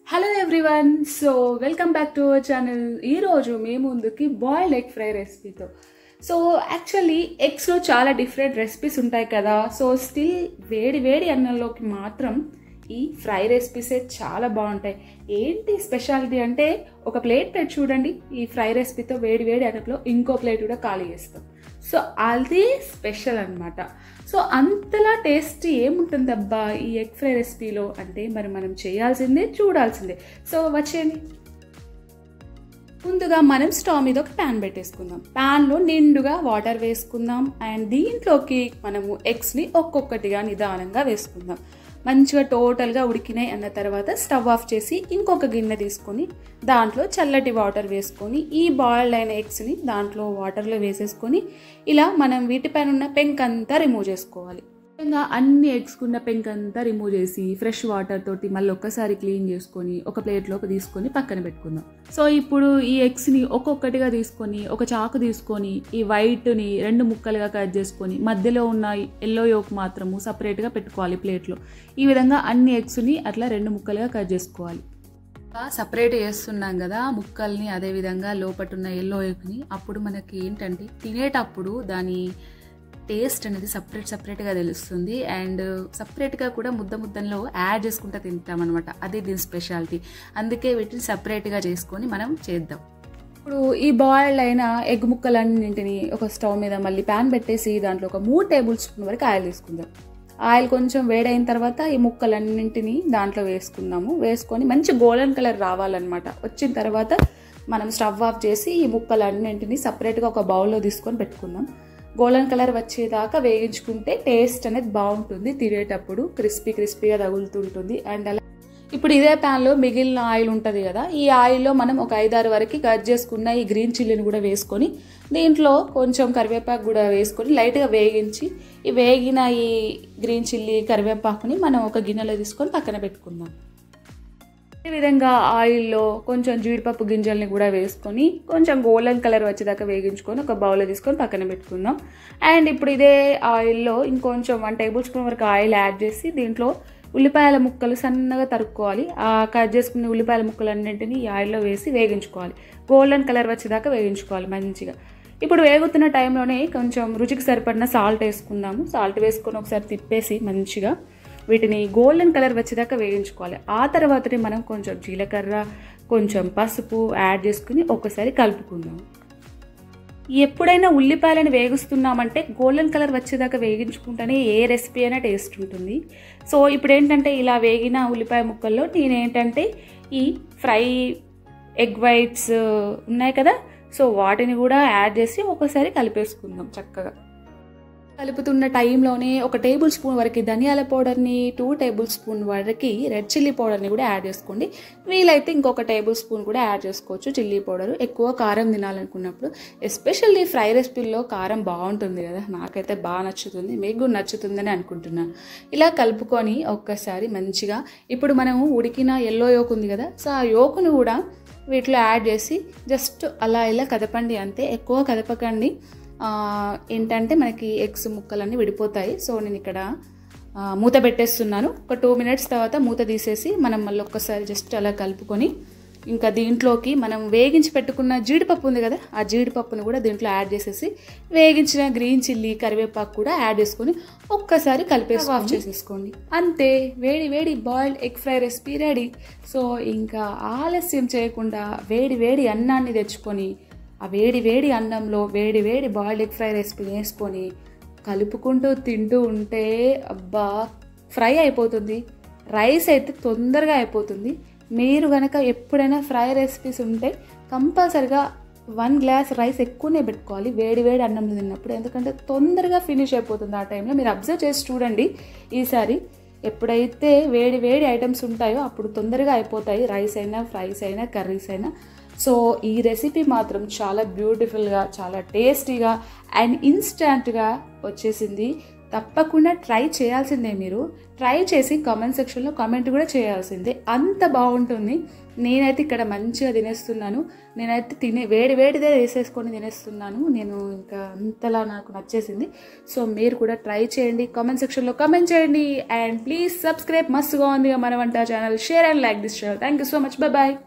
Hello everyone, so welcome back to our channel. ఈరోజు మీ ముందుకి బాయిల్డ్ ఎగ్ ఫ్రై రెసిపీతో. సో యాక్చువల్లీ ఎగ్స్లో చాలా డిఫరెంట్ రెసిపీస్ ఉంటాయి కదా. సో స్టిల్ వేడి వేడి అన్నంలోకి మాత్రం ఈ ఫ్రై రెసిపీసే చాలా బాగుంటాయి. ఏంటి స్పెషాలిటీ అంటే ఒక ప్లేట్ పెట్టి చూడండి, ఈ ఫ్రై రెసిపీతో వేడి వేడి అన్నంలో ఇంకో ప్లేట్ కూడా ఖాళీ చేస్తాం. సో అదే స్పెషల్ అనమాట. సో అంతలా టేస్టీ ఏముంటుంది అబ్బా ఈ ఎగ్ ఫ్రై రెసిపీలో అంటే మరి మనం చేయాల్సిందే, చూడాల్సిందే. సో వచ్చేయండి. ముందుగా మనం స్టవ్ మీద ఒక ప్యాన్ పెట్టేసుకుందాం. ప్యాన్లో నిండుగా వాటర్ వేసుకుందాం అండ్ దీంట్లోకి మనము ఎగ్స్ని ఒక్కొక్కటిగా నిదానంగా వేసుకుందాం. మంచిగా టోటల్గా ఉడికినాయి అన్న తర్వాత స్టవ్ ఆఫ్ చేసి ఇంకొక గిన్నె తీసుకొని దాంట్లో చల్లటి వాటర్ వేసుకొని ఈ బాయిల్డ్ అయిన ఎగ్స్ని దాంట్లో వాటర్లో వేసేసుకొని ఇలా మనం వీటిపైన ఉన్న పెంకంతా రిమూవ్ చేసుకోవాలి. ఇంకా అన్ని ఎగ్స్కున్న పెంకంతా రిమూవ్ చేసి ఫ్రెష్ వాటర్ తోటి మళ్ళీ ఒక్కసారి క్లీన్ చేసుకొని ఒక ప్లేట్లోకి తీసుకొని పక్కన పెట్టుకుందాం. సో ఇప్పుడు ఈ ఎగ్స్ని ఒక్కొక్కటిగా తీసుకొని ఒక చాకు తీసుకొని ఈ వైట్ని 2 ముక్కలుగా కట్ చేసుకొని మధ్యలో ఉన్న ఎల్లో యోక్ మాత్రము సపరేట్గా పెట్టుకోవాలి ప్లేట్లో. ఈ విధంగా అన్ని ఎగ్స్ని అట్లా 2 ముక్కలుగా కట్ చేసుకోవాలి. సపరేట్ చేస్తున్నాం కదా ముక్కల్ని, అదేవిధంగా లోపటున్న ఎల్లో యోక్ని. అప్పుడు మనకి ఏంటంటే తినేటప్పుడు దాని టేస్ట్ అనేది సపరేట్గా తెలుస్తుంది అండ్ సపరేట్గా కూడా ముద్దలో యాడ్ చేసుకుంటూ తింటాం అనమాట. అది దీని స్పెషాలిటీ. అందుకే వీటిని సపరేట్గా చేసుకొని మనం చేద్దాం. ఇప్పుడు ఈ బాయిల్డ్ అయిన ఎగ్ ముక్కలన్నింటినీ ఒక స్టవ్ మీద మళ్ళీ ప్యాన్ పెట్టేసి దాంట్లో ఒక 3 టేబుల్ స్పూన్ వరకు ఆయిల్ తీసుకుందాం. ఆయిల్ కొంచెం వేడైన తర్వాత ఈ ముక్కలన్నింటినీ దాంట్లో వేసుకుందాము. వేసుకొని మంచి గోల్డెన్ కలర్ రావాలన్నమాట. వచ్చిన తర్వాత మనం స్టవ్ ఆఫ్ చేసి ఈ ముక్కలన్నింటినీ సపరేట్గా ఒక బౌల్లో తీసుకొని పెట్టుకుందాం. గోల్డెన్ కలర్ వచ్చేదాకా వేయించుకుంటే టేస్ట్ అనేది బాగుంటుంది, తినేటప్పుడు క్రిస్పీగా తగులుతుంటుంది. అండ్ అలా ఇప్పుడు ఇదే ప్యాన్లో మిగిలిన ఆయిల్ ఉంటుంది కదా, ఈ ఆయిల్లో మనం ఒక 5-6 వరకు కట్ చేసుకున్న ఈ గ్రీన్ చిల్లీని కూడా వేసుకొని దీంట్లో కొంచెం కరివేపాకు కూడా వేసుకొని లైట్గా వేగించి ఈ వేగిన ఈ గ్రీన్ చిల్లీ కరివేపాకుని మనం ఒక గిన్నెలో తీసుకొని పక్కన పెట్టుకుందాం. ఈ విధంగా ఆయిల్లో కొంచెం జీడిపప్పు గింజల్ని కూడా వేసుకొని కొంచెం గోల్డెన్ కలర్ వచ్చేదాకా వేగించుకొని ఒక బౌల్లో తీసుకొని పక్కన పెట్టుకుందాం. అండ్ ఇప్పుడు ఇదే ఆయిల్లో ఇంకొంచెం 1 టేబుల్ స్పూన్ వరకు ఆయిల్ యాడ్ చేసి దీంట్లో ఉల్లిపాయల ముక్కలు సన్నగా తరుక్కోవాలి. ఆ కట్ చేసుకున్న ఉల్లిపాయల ముక్కలన్నింటినీ ఈ ఆయిల్లో వేసి వేగించుకోవాలి. గోల్డెన్ కలర్ వచ్చేదాకా వేగించుకోవాలి మంచిగా. ఇప్పుడు వేగుతున్న టైంలోనే కొంచెం రుచికి సరిపడిన సాల్ట్ వేసుకుందాము. సాల్ట్ వేసుకొని ఒకసారి తిప్పేసి మంచిగా వీటిని గోల్డెన్ కలర్ వచ్చేదాకా వేయించుకోవాలి. ఆ తర్వాతనే మనం కొంచెం జీలకర్ర, కొంచెం పసుపు యాడ్ చేసుకుని ఒకసారి కలుపుకుందాం. ఎప్పుడైనా ఉల్లిపాయలను వేగిస్తున్నామంటే గోల్డెన్ కలర్ వచ్చేదాకా వేగించుకుంటేనే ఏ రెసిపీ అయినా టేస్ట్ ఉంటుంది. సో ఇప్పుడు ఏంటంటే ఇలా వేగిన ఉల్లిపాయ ముక్కల్లో నేనేంటంటే ఈ ఫ్రై ఎగ్ వైట్స్ ఉన్నాయి కదా, సో వాటిని కూడా యాడ్ చేసి ఒకసారి కలిపేసుకుందాం. చక్కగా కలుపుతున్న టైంలోనే ఒక టేబుల్ స్పూన్ వరకు ధనియాల పౌడర్ని, 2 టేబుల్ స్పూన్ వరకు రెడ్ చిల్లీ పౌడర్ని కూడా యాడ్ చేసుకోండి. వీలైతే ఇంకొక టేబుల్ స్పూన్ కూడా యాడ్ చేసుకోవచ్చు చిల్లీ పౌడర్. ఎక్కువ కారం తినాలనుకున్నప్పుడు ఎస్పెషల్లీ ఫ్రై రెసిపీల్లో కారం బాగుంటుంది కదా, నాకైతే బాగా నచ్చుతుంది, మీకు కూడా నచ్చుతుందని అనుకుంటున్నాను. ఇలా కలుపుకొని ఒక్కసారి మంచిగా ఇప్పుడు మనం ఉడికిన ఎల్లో యోక్ ఉంది కదా, సో ఆ యోకును కూడా వీటిలో యాడ్ చేసి జస్ట్ అలా ఇలా కదపండి అంతే, ఎక్కువ కదపకండి. ఏంటంటే మనకి ఎగ్స్ ముక్కలన్నీ విడిపోతాయి. సో నేను ఇక్కడ మూత పెట్టేస్తున్నాను. ఒక 2 మినిట్స్ తర్వాత మూత తీసేసి మనం మళ్ళీ ఒక్కసారి జస్ట్ అలా కలుపుకొని ఇంకా దీంట్లోకి మనం వేగించి పెట్టుకున్న జీడిపప్పు ఉంది కదా, ఆ జీడిపప్పును కూడా దీంట్లో యాడ్ చేసేసి వేగించిన గ్రీన్ చిల్లీ కరివేపాకు కూడా యాడ్ చేసుకొని ఒక్కసారి కలిపేసి ఆఫ్ చేసేసుకోండి. అంతే, వేడి వేడి boiled egg fry recipe ready. So ఇంకా ఆలస్యం చేయకుండా వేడి వేడి అన్నాన్ని తెచ్చుకొని ఆ వేడి వేడి అన్నంలో వేడి వేడి బాయిల్డ్ ఎగ్ ఫ్రై రెసిపీ వేసుకొని కలుపుకుంటూ తింటూ ఉంటే అబ్బా ఫ్రై అయిపోతుంది. రైస్ అయితే తొందరగా అయిపోతుంది. మీరు కనుక ఎప్పుడైనా ఫ్రై రెసిపీస్ ఉంటే కంపల్సరిగా 1 గ్లాస్ రైస్ ఎక్కువనే పెట్టుకోవాలి వేడి వేడి అన్నంలో తిన్నప్పుడు, ఎందుకంటే తొందరగా ఫినిష్ అయిపోతుంది. ఆ టైంలో మీరు అబ్జర్వ్ చేసి చూడండి ఈసారి. ఎప్పుడైతే వేడి వేడి ఐటమ్స్ ఉంటాయో అప్పుడు తొందరగా అయిపోతాయి, రైస్ అయినా ఫ్రైస్ అయినా కర్రీస్ అయినా. సో ఈ రెసిపీ మాత్రం చాలా బ్యూటిఫుల్గా, చాలా టేస్టీగా అండ్ ఇన్స్టెంట్గా వచ్చేసింది. తప్పకుండా ట్రై చేయాల్సిందే. మీరు ట్రై చేసి కామెంట్ సెక్షన్లో కామెంట్ కూడా చేయాల్సిందే, అంత బాగుంటుంది. నేనైతే ఇక్కడ మంచిగా తినేస్తున్నాను. నేనైతే వేడిదే వేసేసుకొని తినేస్తున్నాను. నేను ఇంకా అంతలా నాకు నచ్చేసింది. సో మీరు కూడా ట్రై చేయండి, కామెంట్ సెక్షన్లో కామెంట్ చేయండి. And please subscribe. మస్తుగా ఉంది మన వంట channel. Share and like this channel. Thank you so much. Bye.